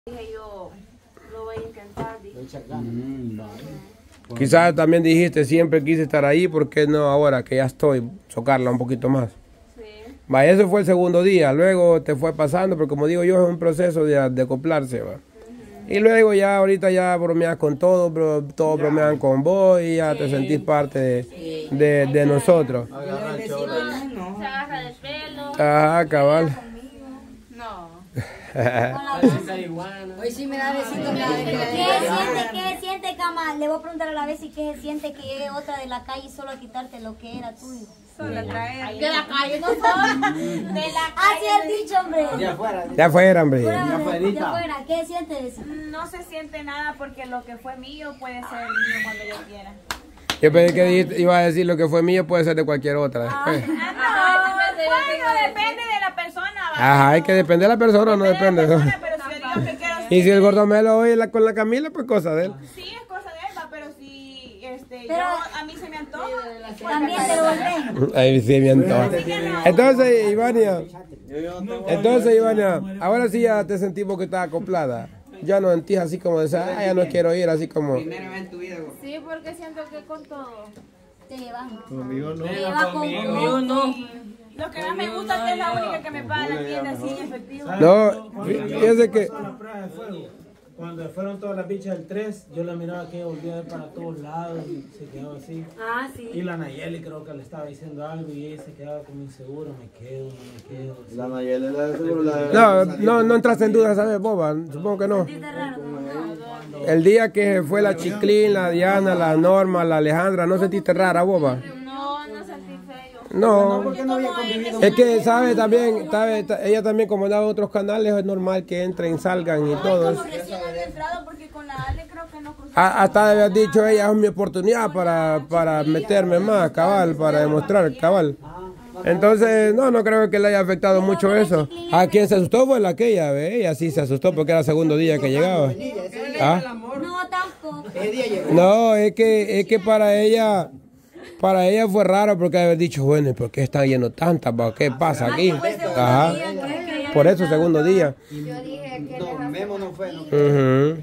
Dije yo, lo voy a intentar. Quizás también dijiste, siempre quise estar ahí, ¿por qué no ahora que ya estoy, socarla un poquito más? Sí. Va, ese fue el segundo día, luego te fue pasando, pero como digo yo, es un proceso de acoplarse, va. Y luego ya, ahorita ya bromeas con todo, bro, todos bromean con vos y ya te sentís parte de nosotros. Se agarra del pelo. Ajá, cabal. No. Hoy sí me da besito. ¿Qué siente, cama? Le voy a preguntar a la vez si qué se siente que llegue otra de la calle solo a quitarte lo que era tuyo. Solo traer. De la calle, no son. De la Así has dicho, hombre. Ya fuera, hombre. De afuera. ¿Qué siente eso? No se siente nada porque lo que fue mío puede ser mío cuando yo quiera. Yo pensé que iba a decir lo que fue mío puede ser de cualquier otra. Después. No, bueno, depende de la persona. Ajá, hay que depender de la persona o no depende. Pero si yo digo que quiero Y si el gordomelo hoy con la Camila, pues cosa de él. sí, es cosa de él, pero si Pero- yo, a mí se me antoja. También te lo volvés. Ahí sí, bien todo. Entonces, Ivania, ahora sí ya te sentimos que estás acoplada. Ya no sentís así como de, ya no quiero ir, así como... Sí, porque siento que con todo. Te llevas. Conmigo no. Te llevas con no. Lo que más me gusta es que es la única que me paga la tienda así en efectivo. No, fíjese que... La prueba de fuego. Cuando fueron todas las bichas del 3, yo la miraba que volvía a ver para todos lados y se quedaba así. Ah, sí. Y la Nayeli creo que le estaba diciendo algo y ella se quedaba como inseguro, me quedo, no me quedo. Así. La Nayeli la de seguro la de... No entraste en duda, ¿sabes, boba? Supongo que no. El día que fue la Chiclín, la Diana, la Norma, la Alejandra, ¿no sentiste rara, boba? No sentí feo. No, ¿Por qué no había convivido? es que, ¿sabe? También, ella también como andaba en otros canales, es normal que entren, salgan y todo. Como recién había entrado porque con la Ale creo que no cruzó. Hasta había dicho ella, es mi oportunidad para meterme más, cabal, para demostrar, cabal. Entonces, no creo que le haya afectado mucho eso. A quien se asustó fue la aquella, ¿ve? Ella sí se asustó porque era el segundo día que llegaba. ¿Ah? No, tampoco. No, es que para ella fue raro porque haber dicho, bueno, ¿y por qué están yendo tantas? ¿Qué pasa aquí? Ajá. Por eso, segundo día. Yo dije que No, Memo no fue, no. Ujú.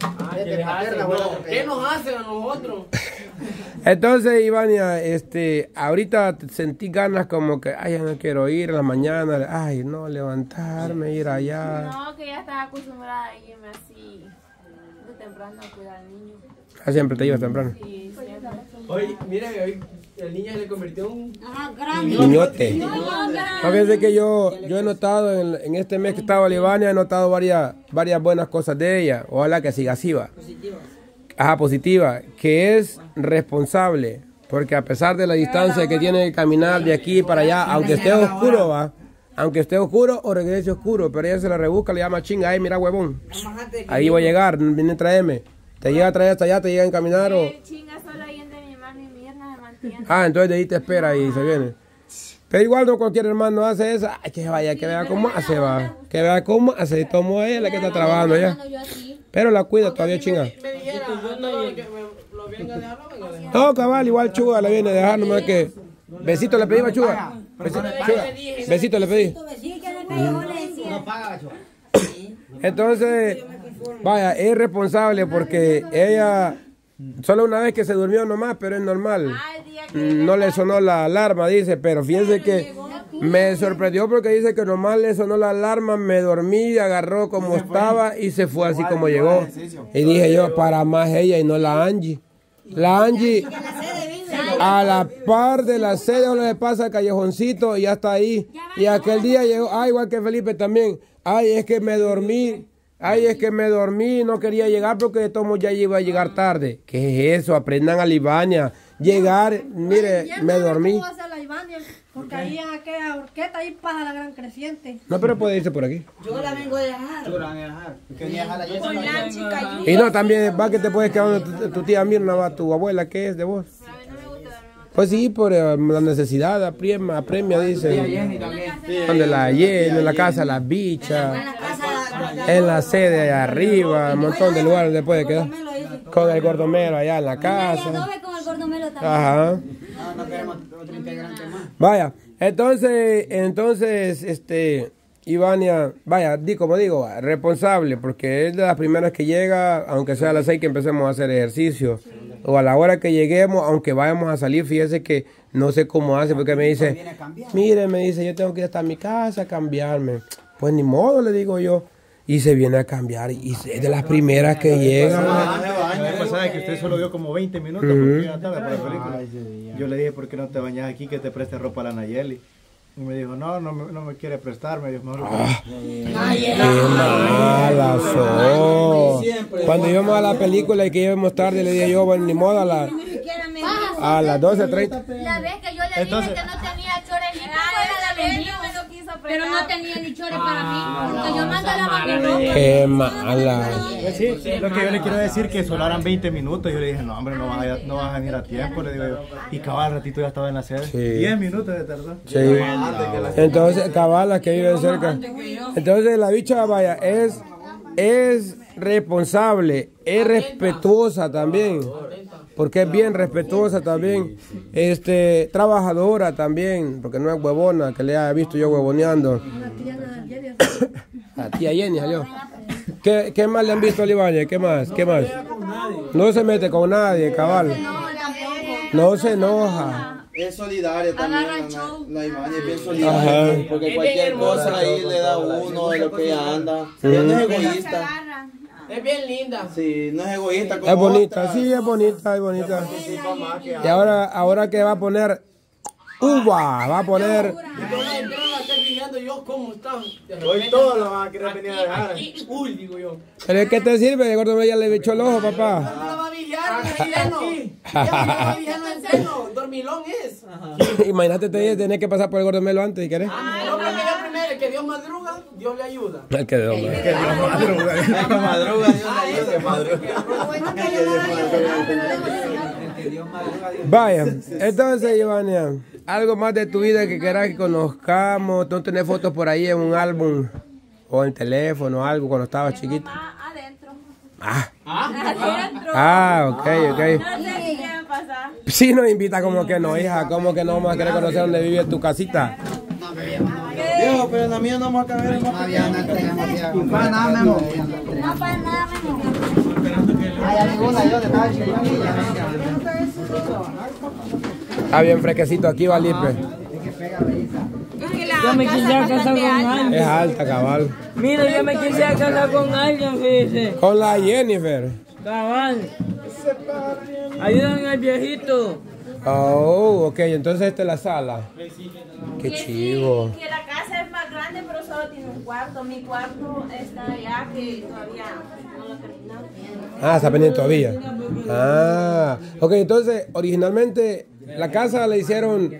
¿Qué nos hacen a nosotros? Entonces, Ivania, ahorita sentí ganas como que, ay, ya no quiero ir a la mañana, ay, no, levantarme, ir allá. No, que ya estaba acostumbrada a irme así de temprano a cuidar al niño. Ah, siempre te ibas temprano. Y siempre. Hoy, mira, hoy el niño se le convirtió en un... Ajá, grande. Niñote. No, fíjense que yo he notado en este mes que estaba Ivania, he notado varias buenas cosas de ella. Ojalá que siga así, va. Ajá, positiva. Que es responsable. Porque a pesar de la distancia que tiene que caminar de aquí para allá, aunque esté oscuro, va. Aunque esté oscuro o regrese oscuro, pero ella se la rebusca, le llama chinga, ay, mira, huevón. Ahí voy a llegar, viene a traerme. Te llega a traer hasta allá, te llega a encaminar o... El chinga solo ahí entre mi hermano y mi hermana se mantiene. Ah, entonces de ahí te espera y se viene. Pero igual no cualquier hermano hace eso. Ay, que vaya, que vea cómo hace, va. Que vea cómo hace. Tomo ella la que está trabajando ya. Pero la cuida todavía, chinga. Me dijera, yo no que lo venga a dejar, lo venga a dejar. No, cabal, igual Chuga la viene a dejar, nomás que... Besito le pedí a Chuga. Besito le pedí. Sí, que le pegó, le decía. No paga, chaval. Entonces, vaya, es responsable porque ella... Solo una vez que se durmió nomás, pero es normal. No le sonó la alarma, dice, pero fíjense que me sorprendió porque dice que nomás le sonó la alarma, me dormí, agarró como estaba y se fue así como llegó. Y dije yo, para más ella y no la Angie. La Angie, a la par de la sede, donde le pasa al callejoncito y ya está ahí. Y aquel día llegó, igual que Felipe también, es que me dormí. Ay, es que me dormí, no quería llegar porque de todos modos ya iba a llegar tarde. ¿Qué es eso? Aprendan a Libania. Llegar, mire, me dormí. Porque ahí en aquella horqueta ahí pasa la gran creciente. No, pero puede irse por aquí. Yo la vengo a dejar. Tú la van a dejar. Que ni dejar la Jessica. Con la chica Y no, también va que te puedes quedar donde tu tía Mirna va, tu abuela, ¿qué es de vos? A mí no me gusta darme otra. Pues sí, por la necesidad, apremia, dice. Donde la llena, en la casa las bichas, en la sede allá arriba, un montón de lugares donde puede quedar. Con el gordomero allá en la casa. Adobe con el gordomelo también. Ajá. No queremos otro integrante más. Vaya, entonces, Ivania, vaya, como digo, responsable, porque es de las primeras que llega, aunque sea a las 6 que empecemos a hacer ejercicio, o a la hora que lleguemos, aunque vayamos a salir, fíjese que no sé cómo hace, porque me dice, mire, me dice, yo tengo que ir hasta mi casa a cambiarme. Pues ni modo, le digo yo. Y se viene a cambiar, y es de las primeras que llega. La vez pasada que usted solo dio como 20 minutos porque iba tarde para la película. Yo le dije, ¿por qué no te bañas aquí que te preste ropa a la Nayeli? Y me dijo, no me quiere prestar, me dijo, mejor. ¡Qué mala sos! Cuando íbamos a la película y que íbamos tarde, le dije yo, bueno, ni modo, a las 12:30. La vez que yo le dije que no tenía chores ni pero no tenía ni chores para mí, porque yo mando a lavar mi ropa. ¡Qué mala! Sí, lo que yo le quiero decir que solo eran 20 minutos. Yo le dije, no, hombre, no vas a venir a tiempo, le digo yo. Y cabal, ratito ya estaba en la sede. Sí. 10 minutos de tardó. Sí. Entonces, cabal, las que viven cerca. Entonces, la bicha, vaya, es responsable, es respetuosa también. Porque es bien respetuosa también, trabajadora también, porque no es huevona, que le haya visto yo huevoneando. A tía Jenny salió. ¿Qué más le han visto a Ivania? ¿Qué más? No se mete con nadie, cabal. No se enoja. Es solidaria también, la Ivania es bien solidaria, porque cualquier cosa ahí le da uno de lo que ella anda. Ella no es egoísta. Es bien linda. Sí, no es egoísta como Es bonita, otra. sí, es bonita. Y ahora que va a poner uva, va a poner... Yo, ¿cómo están? Hoy todos lo van a querer venir a dejar. Uy, digo yo. ¿Pero qué te sirve? Gordo ya le echó el ojo, papá. No la va a vigiar en el seno. Ya no la va a vigiar en el seno. Dormilón es. Imagínate, tenés que pasar por el gordo Melo antes, si querés. No, pero que yo primero, el que Dios madruga, Dios le ayuda. El que de hombre. Vaya, entonces, Ivania, algo más de tu vida que quieras que conozcamos. ¿No tenés fotos por ahí en un álbum o en teléfono o algo cuando estabas chiquita? Adentro. Ok. No sé si quieren pasar. Si nos invita, como que no, hija, como que no vamos a querer conocer dónde vive tu casita. Viejo, pero en la mía no vamos a caber. No para nada, mi amor. No para nada, mi amor. Hay ninguna, yo te estaba Está bien fresquecito aquí, Valipe. Yo me quisiera casar con alguien. Es alta, cabal. Mira, yo me quisiera casar con alguien, fíjese. Con la Jennifer. Cabal. Ayúdame al viejito. Oh, ok, entonces esta es la sala. Qué chivo. Que la casa es más grande, pero solo tiene un cuarto. Mi cuarto está allá, que todavía no lo he terminado. Está pendiente todavía. Ok, entonces, originalmente la casa la hicieron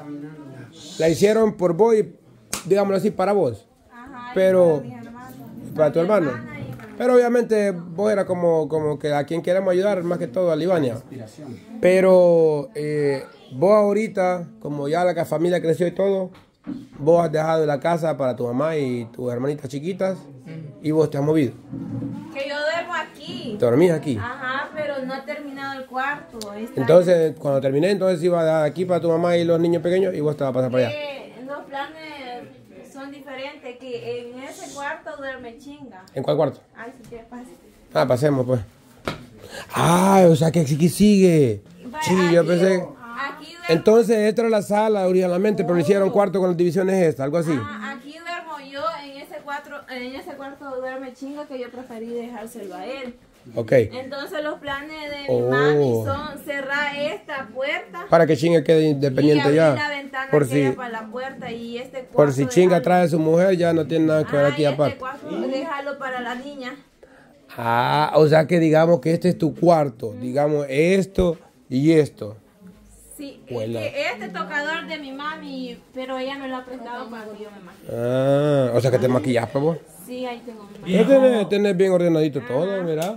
por vos, digámoslo así, para vos. Pero, para tu hermano. Pero obviamente vos eras como que a quien queremos ayudar, más que todo a Ivania. Pero vos ahorita, como ya la familia creció y todo, vos has dejado la casa para tu mamá y tus hermanitas chiquitas y vos te has movido. Que yo duermo aquí. ¿Te dormís aquí? Ajá, pero no he terminado el cuarto. Entonces, cuando terminé, entonces iba a dejar aquí para tu mamá y los niños pequeños y vos te vas a pasar para allá. Los planes son diferentes, que en ese cuarto duerme Chinga. ¿En cuál cuarto? Ay, si quieres, pase. Pasemos pues. O sea que aquí sigue. Sí, yo pensé. Entonces, esta era la sala originalmente, pero le hicieron cuarto con las divisiones estas, algo así. Aquí duermo yo, en ese cuarto duerme Chinga, que yo preferí dejárselo a él. Ok. Entonces los planes de mi mami son cerrar esta puerta para que Chinga quede independiente y ya. La ventana por si para la puerta y este por si Chinga trae a su mujer ya no tiene nada que ver aquí aparte. Déjalo para la niña. O sea que digamos que este es tu cuarto, digamos esto y esto. Sí, este tocador de mi mami, pero ella me lo ha prestado para que yo me maquille. O sea que te maquillas, pues vos. Sí, ahí tengo mi maquillaje. Tenés bien ordenadito todo, mira.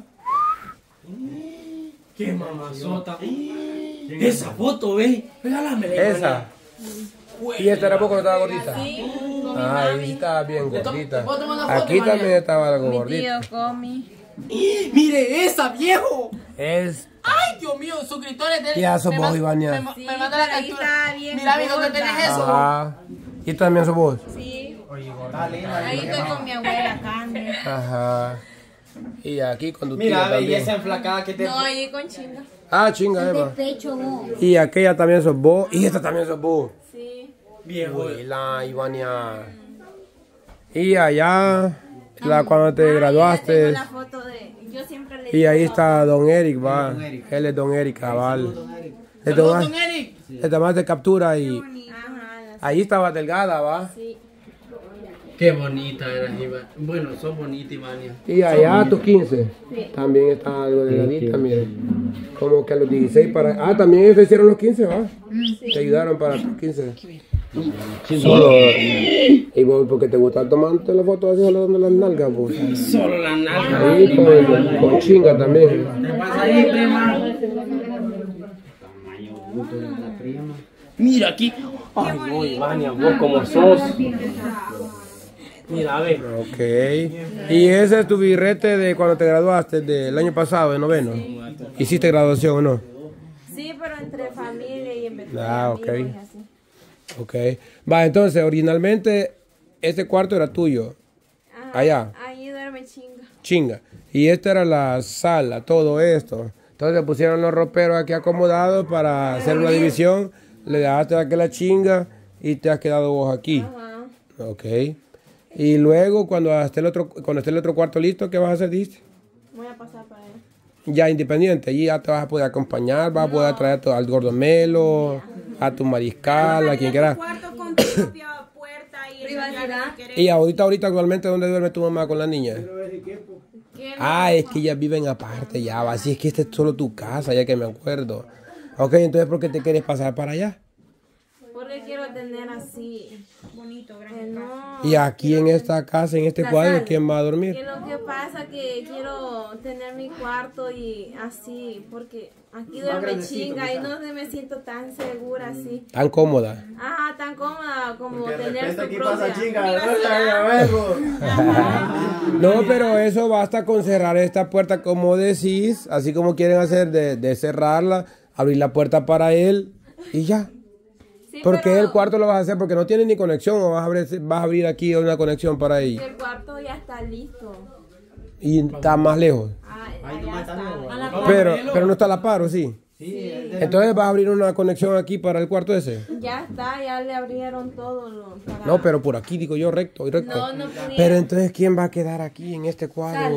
¡Qué mamazota! Esa foto, ve. Regálamela. Esa. ¿Y esta era vos cuando estaba gordita? Sí. Ahí estaba bien gordita. Aquí también estaba algo gordita. Mi tío Comi. ¡Mire esa, viejo! ¡Ay, Dios mío! Suscriptores de... Ya sos vos, Ivania. Me manda la captura. Mira, amigo, ¿dónde tenés eso? ¿Y también sos vos? Sí. Ahí estoy con mi abuela, Candy. Ajá. Y aquí con tu tía Mira, ve, y también. esa enflacada que te... No, ahí con chinga. Ah, chinga, Eva. Pecho, vos. Y aquella también sos vos. Y esta también sos vos. Sí. Viejo. Uy, la Ivania. Y allá, cuando te Yo graduaste. tengo la foto de... Yo siempre le Y digo, ahí está Don Eric, va. Él es Don Eric, cabal. Le tomaste captura y Ajá, ahí estaba delgada, va. sí. Qué bonita eras, Iván. Bueno, sos bonita, Ivania. Y allá a tus 15 también está algo delgadita, miren. Como que a los 16 para... Ah, también ellos hicieron los 15, va. Te ayudaron para tus 15. Solo... Y vos, porque te gusta tomarte la foto así solo donde las nalgas, pues. Solo la nalga. Ahí con chinga también. ¿Qué pasa ahí, prima? Mira aquí. Ay, no, Ivania, vos como sos. Mira, a ver. Ok. ¿Y ese es tu birrete de cuando te graduaste del año pasado, de noveno? ¿Hiciste graduación o no? Sí, pero entre familia y en vez de Ok. amigos y así. Ok. Va, entonces, originalmente, este cuarto era tuyo. Ajá, Allá. ahí duerme chinga. Chinga. Y esta era la sala, todo esto. Entonces pusieron los roperos aquí acomodados para hacer una división. Le dejaste aquí la chinga y te has quedado vos aquí. Ajá. Ok. Y luego, cuando esté el otro cuarto listo, ¿qué vas a hacer, dijiste? Voy a pasar para allá. Ya independiente, allí ya te vas a poder acompañar, vas a poder traer al gordomelo, a tu mariscal, a quien quieras. Cuarto con tu propia puerta y privacidad. Y ahorita actualmente, ¿dónde duerme tu mamá con la niña? Ah, es que ellas viven aparte ya, va. Así es que esta es solo tu casa, ya que me acuerdo. Ok, entonces, ¿por qué te quieres pasar para allá? Porque quiero tener así bonito, grande. No. Y aquí en esta casa, en este cuadro, ¿quién va a dormir? Que lo que pasa que quiero tener mi cuarto y así, porque aquí duerme chinga y no me siento tan segura así. Tan cómoda. Ajá, tan cómoda como tener su aquí propia pasa chinga, privacidad. No, pero eso basta con cerrar esta puerta como decís, así como quieren hacer de cerrarla, abrir la puerta para él y ya. Sí, ¿Por qué pero el cuarto lo vas a hacer? Porque no tiene ni conexión o vas a abrir aquí una conexión para ahí. el cuarto ya está listo. Y está más lejos. Allá está. Pero no está a la par, ¿o sí? Entonces vas a abrir una conexión aquí para el cuarto ese. Ya está, ya le abrieron todo. Para... No, pero por aquí digo yo recto. No, no podía. Pero entonces, ¿quién va a quedar aquí en este cuadro?